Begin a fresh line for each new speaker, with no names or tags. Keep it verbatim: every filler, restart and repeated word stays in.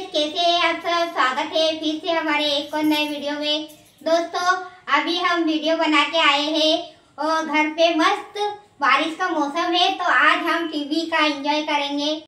कैसे हैं आप सब। स्वागत है फिर से हमारे एक और नए वीडियो में। दोस्तों अभी हम वीडियो बना के आए हैं और घर पे मस्त बारिश का मौसम है, तो आज हम टीवी का एंजॉय करेंगे।